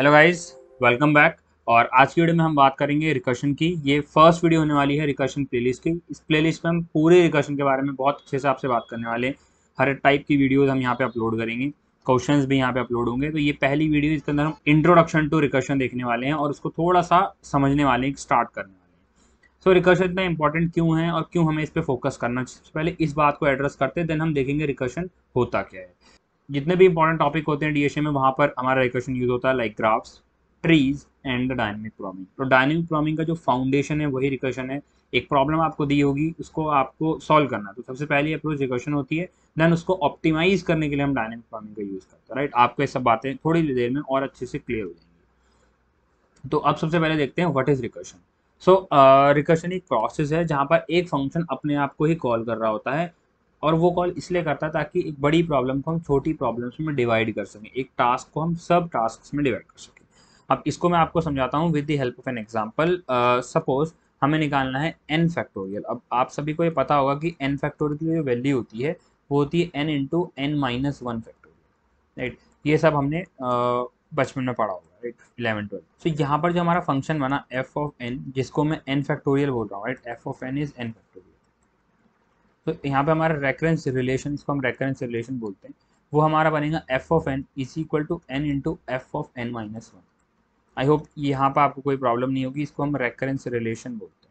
Hello guys, welcome back. और आज की वीडियो में हम बात करेंगे रिकर्शन की। ये फर्स्ट वीडियो होने वाली है रिकर्शन प्लेलिस्ट की। इस प्लेलिस्ट में हम पूरे रिकर्शन के बारे में बहुत अच्छे से आपसे बात करने वाले हैं। हर टाइप की वीडियोस हम यहाँ पे अपलोड करेंगे, क्वेश्चंस भी यहाँ पे अपलोड होंगे। तो ये पहली वीडियो, इसके अंदर हम इंट्रोडक्शन टू रिकर्शन देखने वाले हैं और उसको थोड़ा सा समझने वाले हैं, स्टार्ट करने वाले हैं। सो रिकर्शन इतना इंपॉर्टेंट क्यों है और क्यों हमें इस पर फोकस करना चाहिए, सबसे पहले इस बात को एड्रेस करते हैं, देन हम देखेंगे रिकर्शन होता क्या है। जितने भी इंपॉर्टेंट टॉपिक होते हैं डीएसए में, वहां पर हमारा रिकर्शन यूज होता है, like graphs, trees and dynamic programming. तो डायनेमिक प्रोग्रामिंग का जो फाउंडेशन है वही रिकर्शन है। एक प्रॉब्लम आपको दी होगी, उसको आपको सॉल्व करना है, तो सबसे पहली अप्रोच रिकर्शन होती है। देन उसको ऑप्टिमाइज करने के लिए हम डायनेमिक प्रोग्रामिंग का यूज करते हैं। राइट, आपको ये सब बातें थोड़ी देर में और अच्छे से क्लियर हो जाएंगी। तो अब सबसे पहले देखते हैं what is recursion. So recursion एक प्रोसेस है जहां पर एक फंक्शन अपने आप को ही कॉल कर रहा होता है, और वो कॉल इसलिए करता है ताकि एक बड़ी प्रॉब्लम को हम छोटी प्रॉब्लम्स में डिवाइड कर सकें, एक टास्क को हम सब टास्क में डिवाइड कर सकें। अब इसको मैं आपको समझाता हूँ with the help of an example. Suppose हमें निकालना है n फैक्टोरियल। अब आप सभी को ये पता होगा कि n फैक्टोरियल की जो वैल्यू होती है वो होती है n into n minus one factorial. Right, ये सब हमने बचपन में पढ़ा होगा, राइट, 11 12। तो यहाँ पर जो हमारा फंक्शन बना f ऑफ n, जिसको मैं n फैक्टोरियल बोल रहा हूँ, right, f of n is n factorial. तो यहाँ पे हमारा रेकरेंस रिलेशन, इसको हम रेकरेंस रिलेशन बोलते हैं, वो हमारा बनेगा f of n is equal to n into f of n minus one. I hope यहाँ पर आपको कोई प्रॉब्लम नहीं होगी, इसको हम रेकरेंस रिलेशन बोलते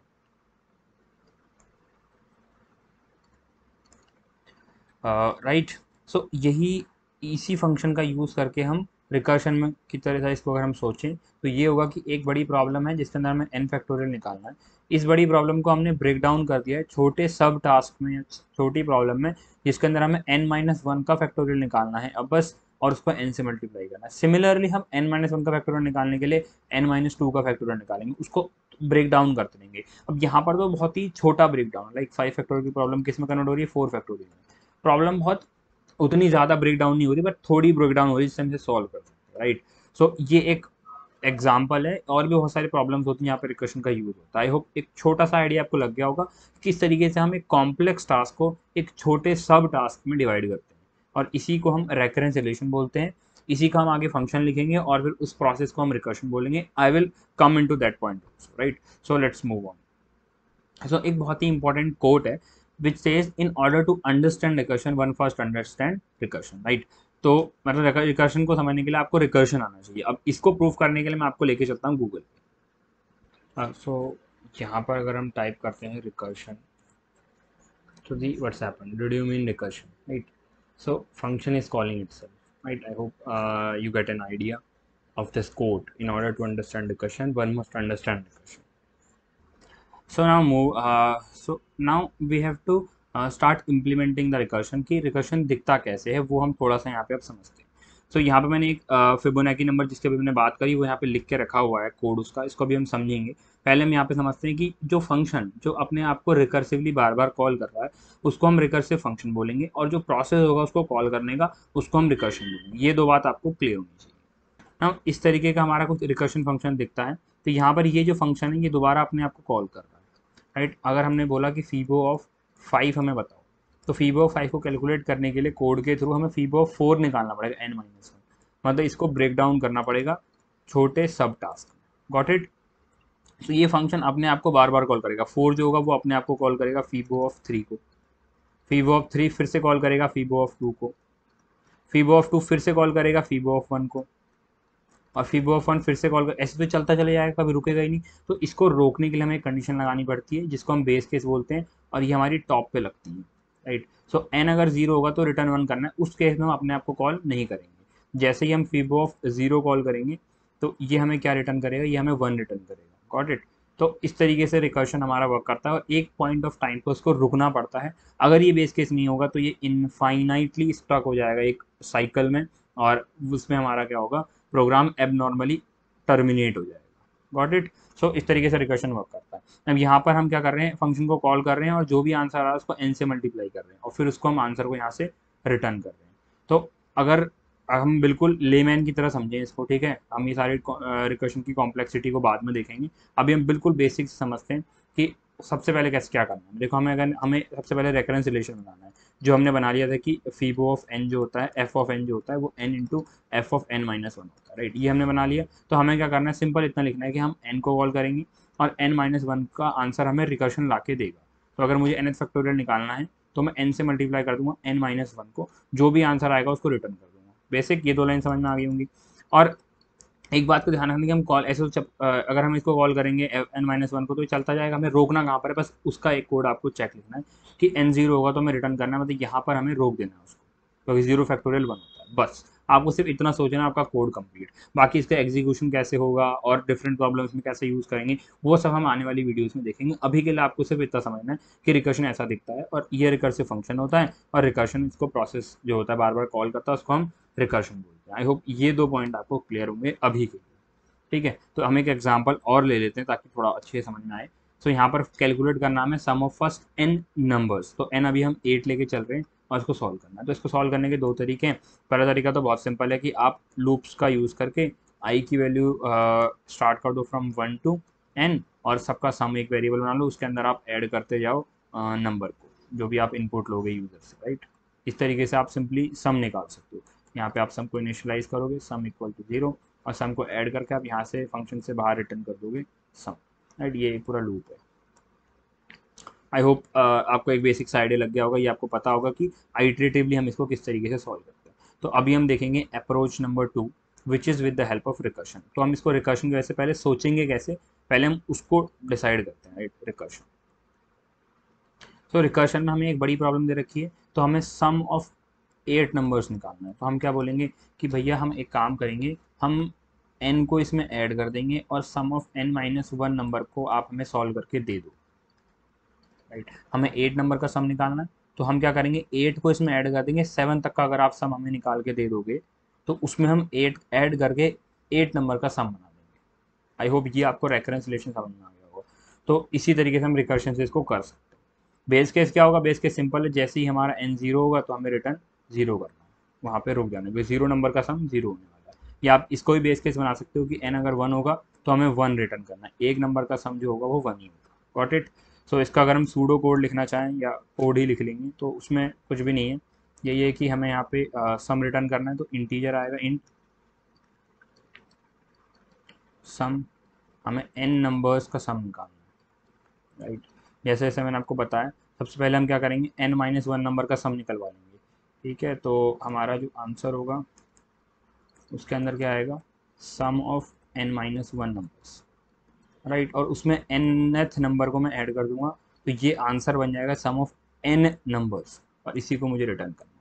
हैं। राइट, सो यही इसी फंक्शन का यूज़ करके हम रिकर्शन में की तरह से इसको अगर हम सोचें तो ये होगा कि एक बड़ी प्रॉब्लम है जिसके अंदर हमें n फैक्टोरियल निकालना है। इस बड़ी प्रॉब्लम को हमने ब्रेक डाउन कर दिया है छोटे सब टास्क में, छोटी प्रॉब्लम में, जिसके अंदर हमें n माइनस वन का फैक्टोरियल निकालना है अब बस, और उसको n से मल्टीप्लाई करना है। सिमिलरली हम n माइनस वन का फैक्टोरियल निकालने के लिए n माइनस टू का फैक्टोरियल निकालेंगे, उसको ब्रेक डाउन करते रहेंगे। अब यहाँ पर तो बहुत ही छोटा break down, like five factorial की प्रॉब्लम किस में कन्वर्ट हो रही है, फोर फैक्टोरियल में। प्रॉब्लम बहुत उतनी ज़्यादा ब्रेक डाउन नहीं हो रही, बट थोड़ी ब्रेक डाउन हो रही है जिससे हम इसे सॉल्व कर सकते हैं। राइट, सो ये एक एग्जाम्पल है, और भी बहुत सारी प्रॉब्लम्स होती हैं यहाँ पे रिकर्शन का यूज होता है। आई होप एक छोटा सा आइडिया आपको लग गया होगा कि किस तरीके से हम एक कॉम्प्लेक्स टास्क को एक छोटे सब टास्क में डिवाइड करते हैं, और इसी को हम रेकरेंस रिलेशन बोलते हैं। इसी का हम आगे फंक्शन लिखेंगे और फिर उस प्रोसेस को हम रिकर्शन बोलेंगे। I will come into that point, right. So let's move on. So एक बहुत ही इंपॉर्टेंट कोट है which says in order to understand recursion one first understand recursion. Right, तो मतलब रिकर्शन को समझने के लिए आपको रिकर्शन आना चाहिए। अब इसको प्रूव करने के लिए मैं आपको लेके चलता हूँ गूगल पे। सो यहाँ पर अगर हम टाइप करते हैं रिकर्शन, तो दी what's happen, did you mean recursion, right. So function is calling itself, right. I hope you get an idea of this code. In order to understand recursion, one must understand recursion. So now we have to start implementing the recursion। की recursion दिखता कैसे है वो हम थोड़ा सा यहाँ पे अब समझते हैं। यहाँ पे मैंने एक फिबोनाची नंबर जिसके अभी मैंने बात करी वो यहाँ पे लिख के रखा हुआ है कोड उसका, इसको भी हम समझेंगे। पहले हम यहाँ पे समझते हैं कि जो फंक्शन जो अपने आप को रिकर्सिवली बार बार कॉल कर रहा है उसको हम रिकर्सिव फंक्शन बोलेंगे, और जो प्रोसेस होगा उसको कॉल करने का उसको हम रिकर्शन बोलेंगे। ये दो बात आपको क्लियर होनी चाहिए। हम इस तरीके का हमारा कुछ रिकर्शन फंक्शन दिखता है। तो यहाँ पर ये जो फंक्शन है ये दोबारा अपने आप को कॉल कर रहा है, राइट। अगर हमने बोला कि फीबो ऑफ फाइव हमें बताओ, तो फीबो ऑफ फाइव को कैलकुलेट करने के लिए कोड के थ्रू हमें फीबो ऑफ फोर निकालना पड़ेगा, n माइनस वन, मतलब इसको ब्रेक डाउन करना पड़ेगा छोटे सब टास्क। Got it. तो ये फंक्शन अपने आप को बार बार कॉल करेगा। फोर जो होगा वो अपने आप को कॉल करेगा फीबो ऑफ थ्री को, फीबो ऑफ थ्री फिर से कॉल करेगा फीबो ऑफ टू को, फीबो ऑफ टू फिर से कॉल करेगा फीबो ऑफ वन को, और फीबो ऑफ वन फिर से कॉल कर, ऐसे तो चलता चले जाएगा, कभी रुकेगा ही नहीं। तो इसको रोकने के लिए हमें एक कंडीशन लगानी पड़ती है जिसको हम बेस केस बोलते हैं, और ये हमारी टॉप पे लगती है, राइट। सो एन अगर जीरो होगा तो रिटर्न वन करना है, उस केस में हम अपने आप को कॉल नहीं करेंगे। जैसे ही हम फीबो ऑफ जीरो कॉल करेंगे तो ये हमें क्या रिटर्न करेगा, ये हमें वन रिटर्न करेगा। Got it. तो इस तरीके से रिकर्शन हमारा वर्क करता है, और एक पॉइंट ऑफ टाइम पर उसको रुकना पड़ता है। अगर ये बेस केस नहीं होगा तो ये इनफाइनाइटली स्टक हो जाएगा एक साइकिल में, और उसमें हमारा क्या होगा, प्रोग्राम एबनॉर्मली टर्मिनेट हो जाएगा। Got it. सो इस तरीके से रिकर्शन वर्क करता है। अब यहाँ पर हम क्या कर रहे हैं, फंक्शन को कॉल कर रहे हैं और जो भी आंसर आ रहा है उसको n से मल्टीप्लाई कर रहे हैं, और फिर उसको हम आंसर को यहाँ से रिटर्न कर रहे हैं। तो अगर हम बिल्कुल लेमैन की तरह समझें इसको, ठीक है, हम ये सारी रिकर्शन की कॉम्प्लेक्सिटी को बाद में देखेंगे। अभी हम बिल्कुल बेसिक समझते हैं कि सबसे पहले कैसे क्या करना है, देखो हमें अगर हमें सबसे पहले रेकरेंस रिलेशन बनाना है, जो हमने बना लिया था कि फीबो ऑफ एन जो होता है, एफ ऑफ एन जो होता है वो n into f of n minus one होता है, राइट। ये हमने बना लिया। तो हमें क्या करना है, सिंपल इतना लिखना है कि हम एन को कॉल करेंगे और एन माइनस वन का आंसर हमें रिकर्शन ला के देगा। तो अगर मुझे एन एच फैक्टोरियल निकालना है तो मैं एन से मल्टीप्लाई कर दूंगा एन माइनस वन को, जो भी आंसर आएगा उसको रिटर्न कर दूंगा। बेसिक ये दो लाइन समझ में आ गई होंगी। और एक बात को ध्यान रखना कि हम कॉल ऐसे अगर हम इसको कॉल करेंगे एन माइनस वन को तो ये चलता जाएगा, हमें रोकना कहाँ पर है, बस उसका एक कोड आपको चेक लिखना है कि एन जीरो होगा तो हमें रिटर्न करना है, मतलब यहाँ पर हमें रोक देना है उसको, क्योंकि जीरो फैक्टोरियल वन होता है। बस आपको सिर्फ इतना सोचना है, आपका कोड कंप्लीट। बाकी इसका एग्जीक्यूशन कैसे होगा और डिफरेंट प्रॉब्लम्स में कैसे यूज़ करेंगे वो सब हम आने वाली वीडियोस में देखेंगे। अभी के लिए आपको सिर्फ इतना समझना है कि रिकर्शन ऐसा दिखता है और ये रिकर्सिव फंक्शन होता है, और रिकर्शन इसको प्रोसेस जो होता है बार बार कॉल करता है उसको हम रिकर्शन बोलते हैं। आई होप ये दो पॉइंट आपको क्लियर होंगे अभी के लिए। ठीक है, तो हम एक एग्जांपल और ले लेते हैं ताकि थोड़ा अच्छे समझ में आए। सो यहाँ पर कैलकुलेट करना है sum of first n numbers, तो एन अभी हम 8 लेके चल रहे हैं और इसको सॉल्व करना है। तो इसको सॉल्व करने के दो तरीके हैं। पहला तरीका तो बहुत सिंपल है कि आप लूप्स का यूज़ करके आई की वैल्यू स्टार्ट कर दो फ्रॉम 1 टू एन, और सबका सम एक वेरिएबल बना लो, उसके अंदर आप ऐड करते जाओ नंबर को जो भी आप इनपुट लोगे यूज़र से, राइट। इस तरीके से आप सिंपली सम निकाल सकते हो। यहाँ पे आप सम को इनिशियलाइज करोगे, सम इक्वल टू 0, और सम को ऐड करके आप यहाँ से फंक्शन से बाहर रिटर्न कर दोगे सम, राइट। ये पूरा लूप है। आई होप आपको एक बेसिक सा आइडिया लग गया होगा, ये आपको पता होगा कि आइटरेटिवली हम इसको किस तरीके से सॉल्व करते हैं। तो अभी हम देखेंगे approach number 2 which is with the help of recursion. तो हम इसको रिकर्शन की वजह से पहले सोचेंगे कैसे, पहले हम उसको डिसाइड करते हैं, राइट। रिकर्शन, तो रिकर्शन में हमें एक बड़ी प्रॉब्लम दे रखी है, तो हमें सम ऑफ 8 नंबर्स निकालना है। तो हम क्या बोलेंगे कि भैया हम एक काम करेंगे, हम n को इसमें ऐड कर देंगे और sum of n minus one number को आप हमें सॉल्व करके दे दो, राइट। हमें 8 नंबर का सम निकालना है, तो हम क्या करेंगे 8 को इसमें ऐड कर देंगे, 7 तक का अगर आप सम हमें निकाल के दे दोगे तो उसमें हम 8 ऐड करके 8 नंबर का सम बना देंगे। आई होप ये आपको रेफरेंस रिलेशन समझ में आ गया होगा। तो इसी तरीके से हम रिकर्शन से इसको कर सकते हैं। बेस केस क्या होगा, बेस केस सिंपल है, जैसे ही हमारा एन जीरो होगा तो हमें रिटर्न जीरो करना है, वहाँ पे रुक जाना है, जीरो नंबर का सम जीरो होने वाला है। या आप इसको भी बेस केस बना सकते हो कि एन अगर वन होगा तो हमें वन रिटर्न करना है, एक नंबर का सम जो होगा वो वन ही होगा। Got it. सो इसका अगर हम सूडो कोड लिखना चाहें या कोड ही लिख लेंगे तो उसमें कुछ भी नहीं है, यही है कि हमें यहाँ पे सम रिटर्न करना है, तो इंटीजर आएगा इंट सम, हमें एन नंबर्स का सम निकालना है, राइट। जैसे जैसे मैंने आपको बताया, सबसे पहले हम क्या करेंगे एन माइनस वन नंबर का सम निकलवा लेंगे। ठीक है, तो हमारा जो आंसर होगा उसके अंदर क्या आएगा, sum of n minus one numbers, right. और उसमें nth नंबर को मैं ऐड कर दूंगा, तो ये आंसर बन जाएगा सम ऑफ n नंबर्स, और इसी को मुझे रिटर्न करना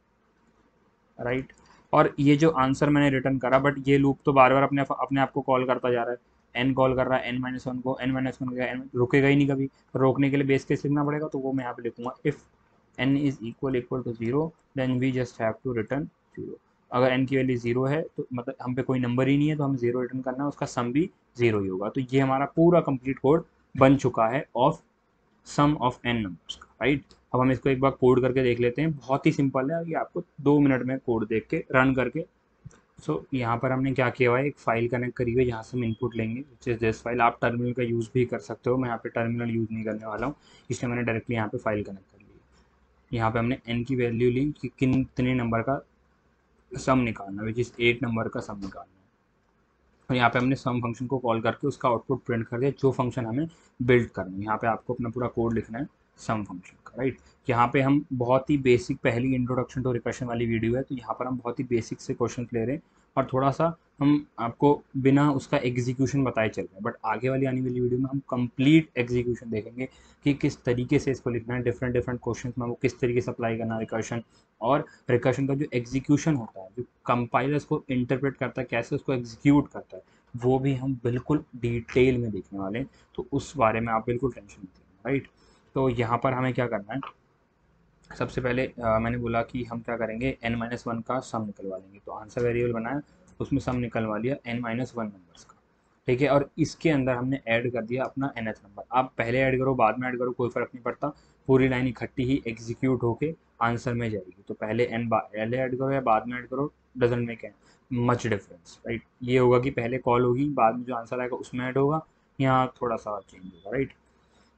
है, राइट। और ये जो आंसर मैंने रिटर्न करा, बट ये लूप तो बार बार अपने अपने आप को कॉल करता जा रहा है, n कॉल कर रहा है n माइनस वन को, n माइनस वन n रुकेगा ही नहीं कभी। रोकने के लिए बेस केस लिखना पड़ेगा, तो वो मैं यहाँ पे लिखूंगा if n is equal to zero then we just have to return zero. अगर n की वैल्यू जीरो है तो मतलब हम पे कोई नंबर ही नहीं है, तो हमें जीरो रिटर्न करना है, उसका सम भी जीरो ही होगा। तो ये हमारा पूरा कंप्लीट कोड बन चुका है of sum of n numbers का, राइट। अब हम इसको एक बार कोड करके देख लेते हैं, बहुत ही सिंपल है, ये आपको 2 मिनट में कोड देख के रन करके। सो यहाँ पर हमने क्या किया हुआ है, एक फाइल कनेक्ट करी हुई है जहाँ से हम इनपुट लेंगे, विच इज़ दिस फाइल। आप टर्मिनल का यूज़ भी कर सकते हो, मैं यहाँ पे टर्मिनल यूज़ नहीं करने वाला हूँ, इसलिए मैंने डायरेक्टली यहाँ पे फाइल कनेक्ट कर ली। यहाँ पे हमने एन की वैल्यू ली कि कितने नंबर का सम निकालना है, विच इज़ 8 नंबर का सम निकालना है। और यहाँ पे हमने सम फंक्शन को कॉल करके उसका आउटपुट प्रिंट कर दिया, जो फंक्शन हमें बिल्ड करना है। यहाँ पे आपको अपना पूरा कोड लिखना है सम फंक्शन का, राइट। यहाँ पे हम बहुत ही बेसिक, पहली इंट्रोडक्शन टू रिकर्शन वाली वीडियो है, तो यहाँ पर हम बहुत ही बेसिक से क्वेश्चन ले रहे हैं और थोड़ा सा हम आपको बिना उसका एग्जीक्यूशन बताए चल रहे हैं। बट आगे वाली आने वाली वीडियो में हम कंप्लीट एग्जीक्यूशन देखेंगे कि किस तरीके से इसको लिखना है, डिफरेंट डिफरेंट क्वेश्चन में वो किस तरीके से अप्लाई करना है रिकर्शन, और रिकर्शन का जो एग्जीक्यूशन होता है, जो कंपाइलर्स को इंटरप्रेट करता है, कैसे उसको एग्जीक्यूट करता है, वो भी हम बिल्कुल डिटेल में देखने वाले हैं। तो उस बारे में आप बिल्कुल टेंशन मत लेना, राइट। तो यहाँ पर हमें क्या करना है, सबसे पहले मैंने बोला कि हम क्या करेंगे n माइनस वन का सम निकलवा लेंगे, तो आंसर वेरिएबल बनाया, उसमें सम निकलवा लिया n माइनस वन नंबर्स का। ठीक है, और इसके अंदर हमने ऐड कर दिया अपना nth नंबर। आप पहले ऐड करो बाद में ऐड करो कोई फ़र्क नहीं पड़ता, पूरी लाइन इकट्ठी ही एग्जीक्यूट होके आंसर में जाएगी। तो पहले पहले ऐड करो या बाद में ऐड करो, doesn't make much difference, right. ये होगा कि पहले कॉल होगी, बाद में जो आंसर आएगा उसमें ऐड होगा, यहाँ थोड़ा सा चेंज होगा, राइट।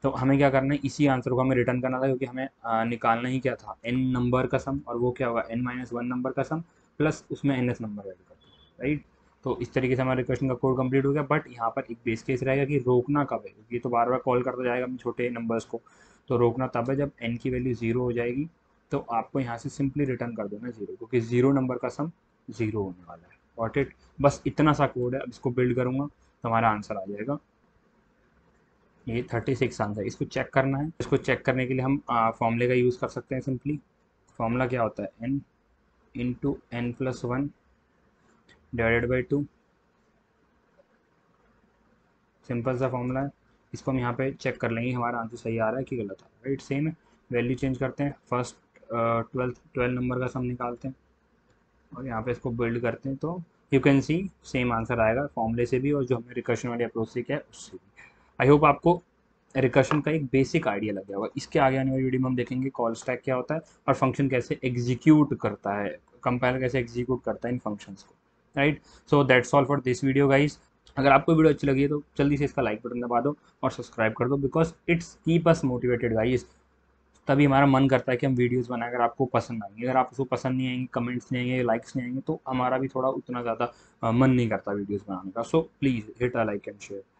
तो हमें क्या करना है, इसी आंसर को हमें रिटर्न करना था, क्योंकि हमें निकालना ही क्या था, n नंबर का सम, और वो क्या होगा n-1 नंबर का सम प्लस उसमें ns नंबर ऐड कर दो, राइट। तो इस तरीके से हमारा रिकर्शन का कोड कंप्लीट हो गया। बट यहाँ पर एक बेस केस रहेगा कि रोकना कब है, क्योंकि ये तो बार बार कॉल करता जाएगा अपने छोटे नंबर्स को। तो रोकना तब है जब n की वैल्यू 0 हो जाएगी, तो आपको यहाँ से सिंपली रिटर्न कर देना 0, क्योंकि 0 नंबर का सम 0 होने वाला है। Got it. बस इतना सा कोड है। अब इसको बिल्ड करूँगा तो हमारा आंसर आ जाएगा। ये 36 आंसर। इसको चेक करना है। इसको चेक करने के लिए हम फॉर्मूले का यूज़ कर सकते हैं सिंपली। फॉर्मूला क्या होता है, n into n+1 divided by 2। Simple सा फॉर्मूला है। इसको हम यहाँ पे चेक कर लेंगे हमारा आंसर सही आ रहा है कि गलत आ रहा है, राइट। सेम है। वैल्यू चेंज करते हैं, फर्स्ट 12 नंबर का सम निकालते हैं और यहाँ पे इसको बिल्ड करते हैं, तो you can see same answer आएगा फॉर्मूले से भी और जो हमने रिकर्शन वाली अप्रोच से किया है उससे भी। आई होप आपको रिकर्शन का एक बेसिक आइडिया लग गया होगा। इसके आगे आने वाली वीडियो में हम देखेंगे कॉल स्टैक क्या होता है और फंक्शन कैसे एग्जीक्यूट करता है, कंपाइलर कैसे एग्जीक्यूट करता है इन फंक्शंस को, right. So that's all for this video guys. अगर आपको वीडियो अच्छी लगी है तो जल्दी से इसका लाइक बटन दबा दो और सब्सक्राइब कर दो, because it's keep us motivated guys. तभी हमारा मन करता है कि हम वीडियोस बनाएं। अगर आपको पसंद आएंगे, अगर आपको पसंद नहीं आएंगे, कमेंट्स नहीं आएंगे, लाइक्स नहीं आएंगे, तो हमारा भी थोड़ा उतना ज़्यादा मन नहीं करता वीडियोस बनाने का। So please hit a like and share.